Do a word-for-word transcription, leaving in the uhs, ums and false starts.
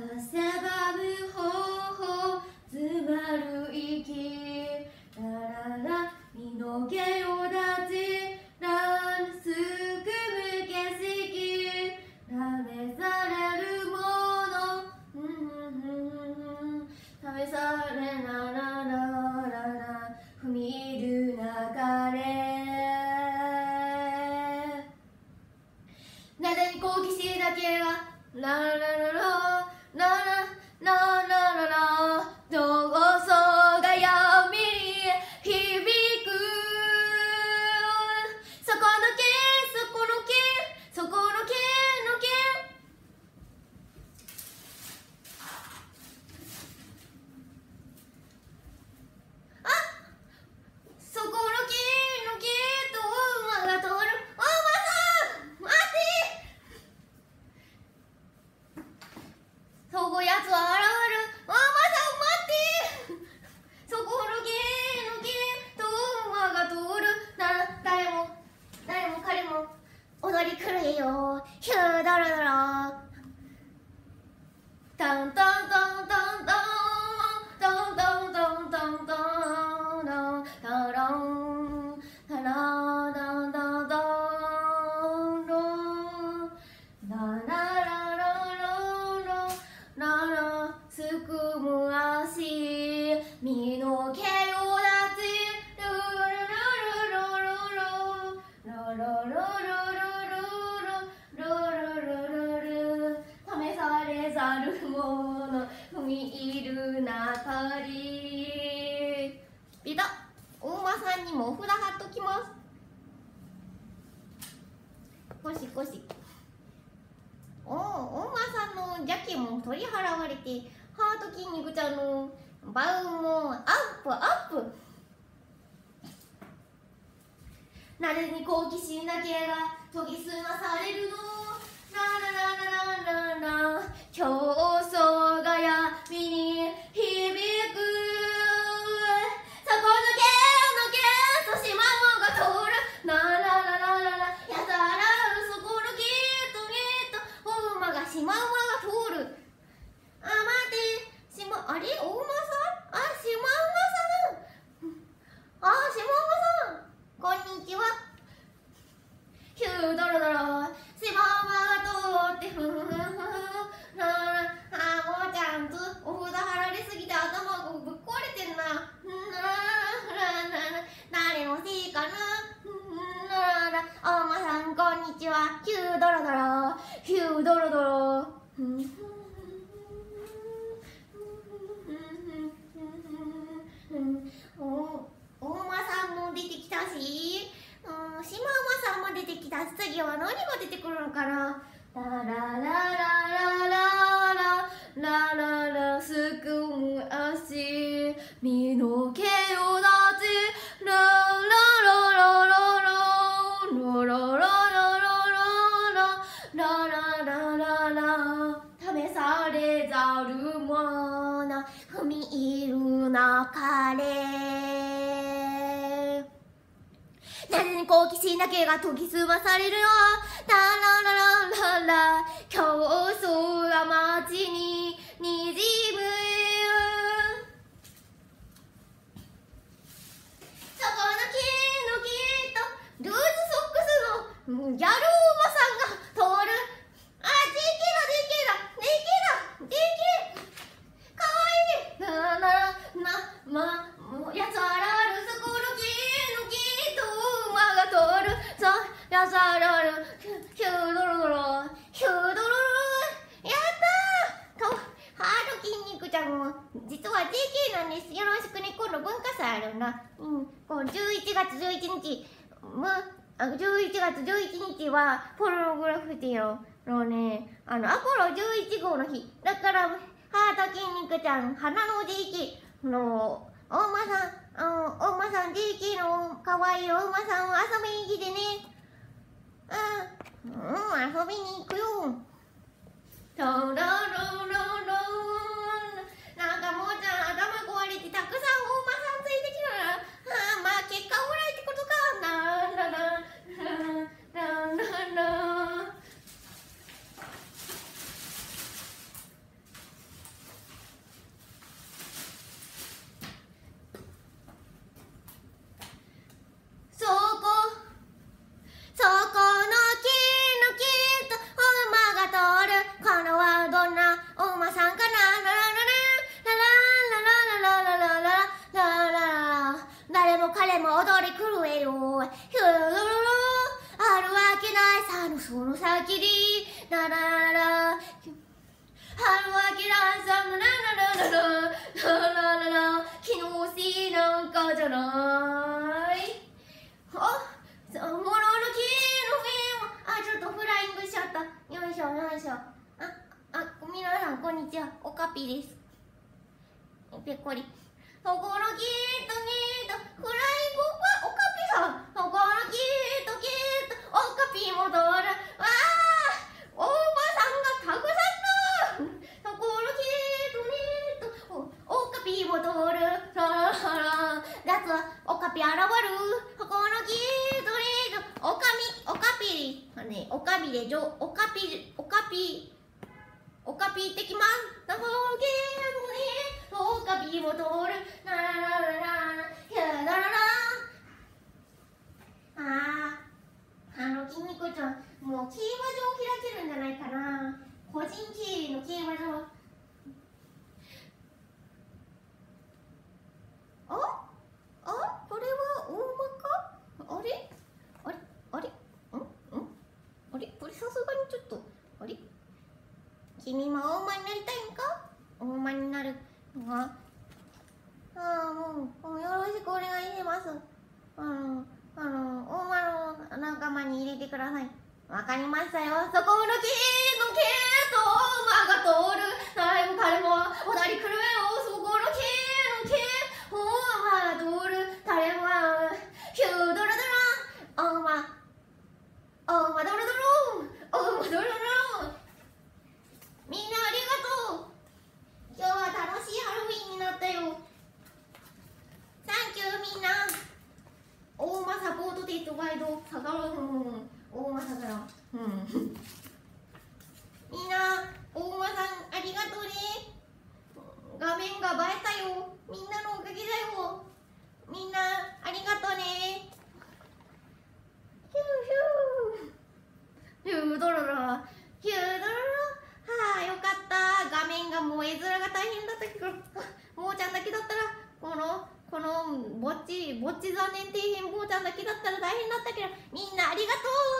汗ばむ頬詰まる息ラララ身の毛を立ちランすくむ景色試されるもの、うんうんうん、試されならららら踏み入る流れなぜに好奇心だけがララララララララララどうそが闇に響くそこの毛そこの毛そこの毛の毛あそこの毛の毛と馬が通るお馬さん待ってそこやつは現れるお馬さん待ってそこの毛の毛と馬が通るなら誰も誰も彼も踊り狂えよヒュードロドロタンタンタンタンタンタンタンタンタンタンタランタラダンダダンロラララララララすくむ足身の毛を立ちルルルルルルルルルルルルルルルル試されざるもの踏み入る中にピタッお馬さんにもお札貼っときますゴシゴシおお馬さんの邪気も取り払われてハート筋肉ちゃんのバウンもアップアップなぜに好奇心だけが研ぎ澄まされるのララララララ競争が闇に響くそこの毛の毛そしままが通るララララララやたらそこの毛と毛とお馬がしまうまが通るあ待ってしまあれお馬さんあしまうまさんあしまうまさんこんにちはヒュードロドロしまうまが通ってふふふふララあもうちゃんとお札貼られすぎて頭がぶっ壊れてんなララ誰のせいかなララお馬さんこんにちはヒュードロドロヒュードロドロおお馬さんも出てきたしうん、シマウマさんも出てきた次は何が出てくるのかなララララララララララすくむ足身の毛を立ちラララララララララララララララ試されざるもの踏み入る中でなぜに好奇心だけが研ぎ澄まされるよララララララ競争が街ににじむそこの木の木とルーズソックスのギャルおばさんが通るあ、でけだでけだでけだでけかわいいなななまやつあらるそこの木の木と馬が通るさやつあらるヒュードロドロヒュードロドロやったーとハード筋肉ちゃんも実は ジェーケー なんですよろしくね今度文化祭あるなうんこうじゅういちがつじゅういちにちむじゅういちがつじゅういちにちはポルノグラフィティののねあのアポロじゅういちごうの日だからハート筋肉ちゃん花の ジェーケー のお馬さんあのお馬さん ジェーケー のかわいいお馬さんを遊びに来てねうん、うん、遊びに行くよトロロロロなんかもうちゃん頭壊れてたくさんお馬さんついてきたらああまあ結果オーライってことかなららららららヒューロロロあるわけないさのその先にララララあるわけないさのラララララララララ気のせいなんかじゃないあものの木の上もあちょっとフライングしちゃったよいしょよいしょああ皆さんこんにちはおかぴですぺっこりそこのキートキートフライングはおかぴさんそこのキートキートおかぴも通るわあおばさんがたくさんだそこのキートキートおおかぴも通るさらさらだつおかぴ現るそこのキートキートおかみおかぴねおかみでじょおかぴおかぴおかぴ行ってきますそこのキートにおかぴも通るラララララララララあーあの筋肉ちゃんもう競馬場開けるんじゃないかな個人経営の競馬場ああこれは大馬かあれあれあれんんあれこれさすがにちょっとあれ君も大馬になりたいんか大馬になるのがああもうもうよろしくお願いしますあのあの大間の仲間に入れてくださいわかりましたよそこのキーのキーと大間が通る誰も彼もおなりくるめよそこのキーのキー大間が通る誰もヒュードロドロ大間大間ドロドロ大間ドロドロみんなありがとう今日は楽しいハロウィンになったよサンキューみんな大間サポートテストガイドサガロン大間サガロンうんみんな大間さんありがとうね画面が映えたよみんなのおかげだよみんなありがとうねヒューヒューヒュードロロヒュードロロはあよかった画面がもう絵面が大変だったけどもうちゃんだけだったらこのこのぼっちぼっち残念底辺坊ちゃんだけだったら大変だったけどみんなありがとう